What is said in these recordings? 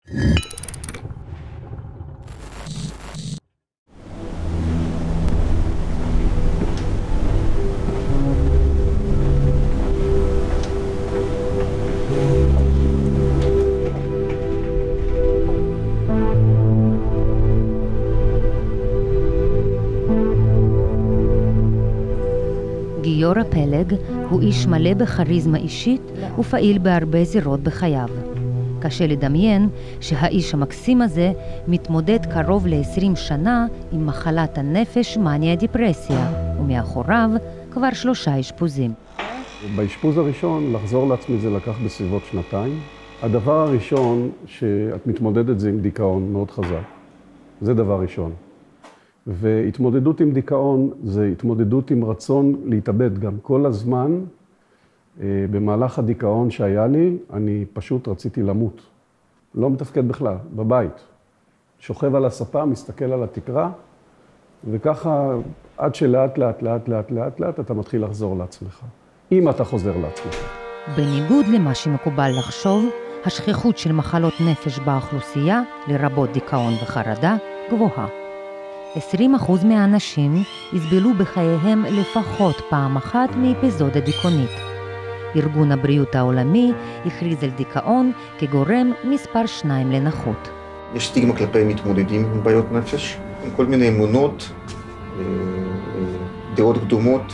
גיורא פלג הוא איש מלא בכריזמה אישית ופעיל בהרבה זירות בחייו. קשה לדמיין שהאיש המקסים הזה מתמודד קרוב ל-20 שנה עם מחלת הנפש מניה דיפרסיה, ומאחוריו כבר 3 אשפוזים. באשפוז הראשון לחזור לעצמי זה לקח בסביבות 2 הדבר הראשון שאת מתמודדת זה עם דיכאון מאוד חזק. זה דבר ראשון. והתמודדות עם דיכאון זה התמודדות עם רצון להתאבד גם כל הזמן. במהלך הדיכאון שהיה לי, אני פשוט רציתי למות. לא מתפקד בכלל, בבית. שוכב על הספה, מסתכל על התקרה, וככה עד שלאט לאט אתה מתחיל לחזור לעצמך. אם אתה חוזר לעצמך. בניגוד למה שמקובל לחשוב, השכיחות של מחלות נפש באוכלוסייה, לרבות דיכאון וחרדה, גבוהה. 20% מהאנשים יסבלו בחייהם לפחות פעם אחת מאפיזודה דיכאונית. ארגון הבריאות העולמי הכריז על דיכאון כגורם מספר 2 לנכות. יש סטיגמה כלפי מתמודדים עם בעיות נפש, עם כל מיני אמונות, דעות קדומות,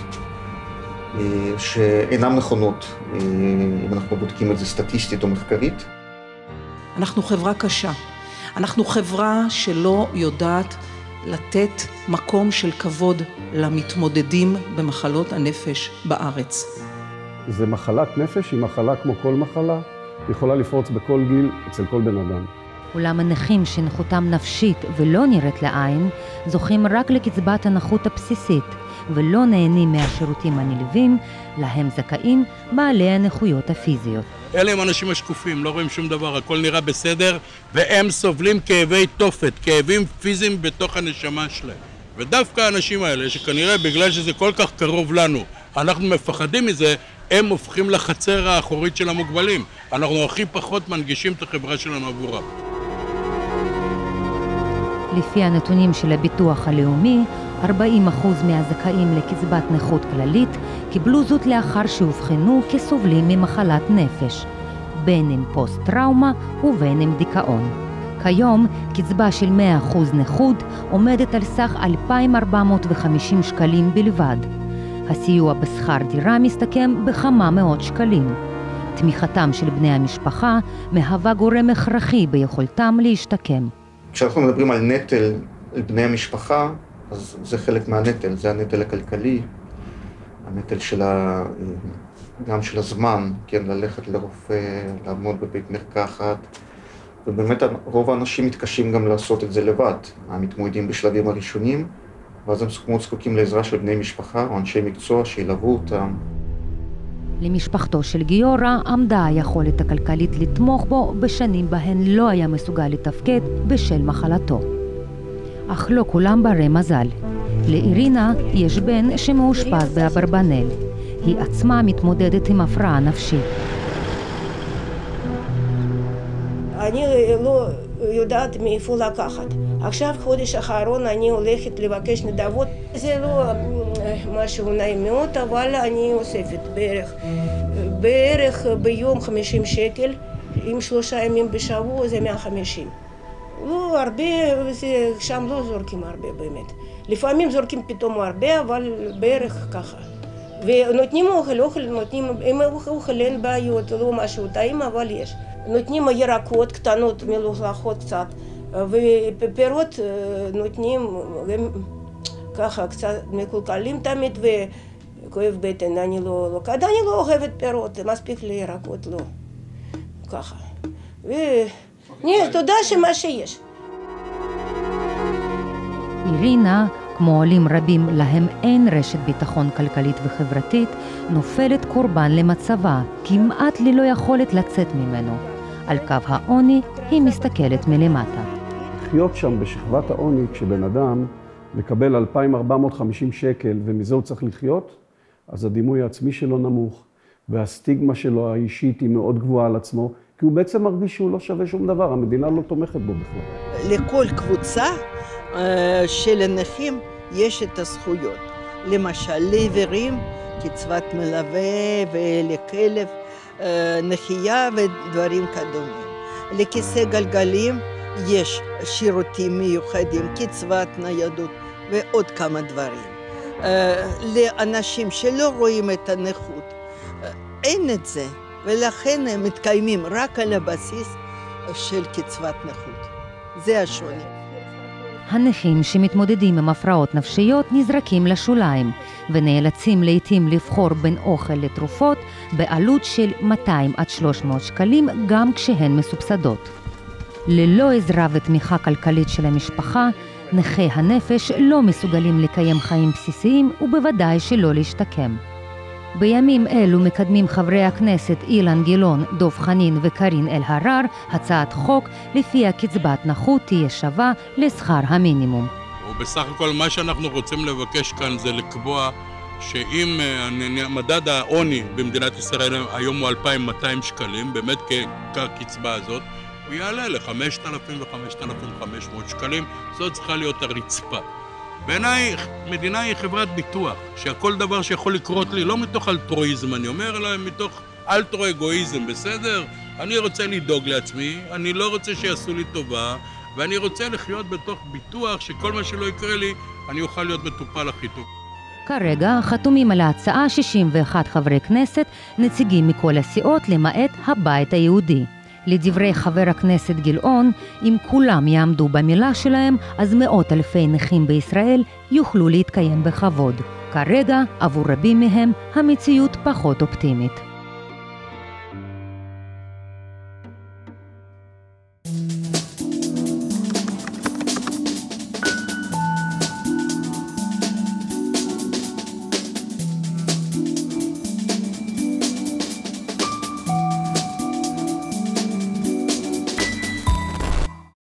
שאינן נכונות, אם אנחנו בודקים את זה סטטיסטית או מחקרית. אנחנו חברה קשה. אנחנו חברה שלא יודעת לתת מקום של כבוד למתמודדים במחלות הנפש בארץ. זה מחלת נפש, היא מחלה כמו כל מחלה, יכולה לפרוץ בכל גיל אצל כל בן אדם. אולם הנכים שנכותם נפשית ולא נראית לעין, זוכים רק לקצבת הנכות הבסיסית, ולא נהנים מהשירותים הנלווים, להם זכאים בעלי הנכויות הפיזיות. אלה הם אנשים השקופים, לא רואים שום דבר, הכל נראה בסדר, והם סובלים כאבי תופת, כאבים פיזיים בתוך הנשמה שלהם. ודווקא האנשים האלה, שכנראה בגלל שזה כל כך קרוב לנו, אנחנו מפחדים מזה, הם הופכים לחצר האחורית של המוגבלים. אנחנו הכי פחות מנגישים את החברה שלנו עבורם. לפי הנתונים של הביטוח הלאומי, 40% מהזכאים לקצבת נכות כללית קיבלו זאת לאחר שהובחנו כסובלים ממחלת נפש, בין אם פוסט-טראומה ובין אם דיכאון. כיום, קצבה של 100% נכות עומדת על סך 2,450 שקלים בלבד. הסיוע בשכר דירה מסתכם בכמה מאות שקלים. תמיכתם של בני המשפחה מהווה גורם הכרחי ביכולתם להשתקם. כשאנחנו מדברים על נטל על בני המשפחה, אז זה חלק מהנטל, זה הנטל הכלכלי, הנטל גם של הזמן, כן, ללכת לרופא, לעמוד בבית מרקחת, ובאמת רוב האנשים מתקשים גם לעשות את זה לבד, המתמודדים בשלבים הראשונים, ואז הם מאוד זקוקים לעזרה של בני משפחה או אנשי מקצוע שילוו אותם. למשפחתו של גיורא עמדה היכולת הכלכלית לתמוך בו בשנים בהן לא היה מסוגל לתפקד בשל מחלתו. אך לא כולם ברי מזל. לאירינה יש בן שמאושפז באברבנל. היא עצמה מתמודדת עם הפרעה נפשית. אני לא יודעת מאיפה לקחת. עכשיו חודש האחרון אני הולכת לבקש נדבות. זה לא משהו נעים מאוד, אבל אני אוספת בערך ביום 50 שקל, עם 3 ימים בשבוע זה 150. לא הרבה, שם לא זורקים הרבה באמת. לפעמים זורקים פתאום הרבה, אבל בערך ככה. ונותנים אוכל נותנים, אם אוכל אין בעיות, לא משהו טעים, אבל יש. נותנים ירקות קטנות, מלוכלכות קצת, ופירות נותנים ככה קצת מקולקלים תמיד, וכואב בטן, אני לא אוהבת פירות, מספיק לי ירקות, לא. ככה. תודה שמה שיש. אירינה, כמו עולים רבים להם אין רשת ביטחון כלכלית וחברתית, נופלת קורבן למצבה, כמעט ללא יכולת לצאת ממנו. על קו העוני היא מסתכלת מלמטה. לחיות שם בשכבת העוני, כשבן אדם מקבל 2,450 שקל ומזה הוא צריך לחיות, אז הדימוי העצמי שלו נמוך, והסטיגמה שלו האישית היא מאוד גבוהה על עצמו, כי הוא בעצם מרגיש שהוא לא שווה שום דבר, המדינה לא תומכת בו בכלל. לכל קבוצה של הנכים יש את הזכויות. למשל, לעיוורים, קצבת מלווה ולכלב, נחייה ודברים כדומים. לכיסא גלגלים יש שירותים מיוחדים, קצבת ניידות ועוד כמה דברים. לאנשים שלא רואים את הנכות, אין את זה, ולכן הם מתקיימים רק על הבסיס של קצבת נכות. זה השוני. הנכים שמתמודדים עם הפרעות נפשיות נזרקים לשוליים ונאלצים לעתים לבחור בין אוכל לתרופות בעלות של 200 עד 300 שקלים גם כשהן מסובסדות. ללא עזרה ותמיכה כלכלית של המשפחה, נכי הנפש לא מסוגלים לקיים חיים בסיסיים ובוודאי שלא להשתקם. בימים אלו מקדמים חברי הכנסת אילן גילאון, דב חנין וקרין אלהרר הצעת חוק לפיה קצבת נכות תהיה שווה לשכר המינימום. ובסך הכל מה שאנחנו רוצים לבקש כאן זה לקבוע שאם מדד העוני במדינת ישראל היום הוא 2,200 שקלים, באמת כקצבה הזאת, הוא יעלה ל-5,000 ו-5,500 שקלים, זאת צריכה להיות הרצפה. בעיניי, מדינה היא חברת ביטוח, שהכל דבר שיכול לקרות לי, לא מתוך אלטרואיזם, אני אומר, אלא מתוך אלטרו-אגואיזם, בסדר? אני רוצה לדאוג לעצמי, אני לא רוצה שיעשו לי טובה, ואני רוצה לחיות בתוך ביטוח שכל מה שלא יקרה לי, אני אוכל להיות מטופל הכי טוב. כרגע חתומים על ההצעה 61 חברי כנסת, נציגים מכל הסיעות למעט הבית היהודי. לדברי חבר הכנסת גילאון, אם כולם יעמדו במילה שלהם, אז מאות אלפי נכים בישראל יוכלו להתקיים בכבוד. כרגע, עבור רבים מהם, המציאות פחות אופטימית.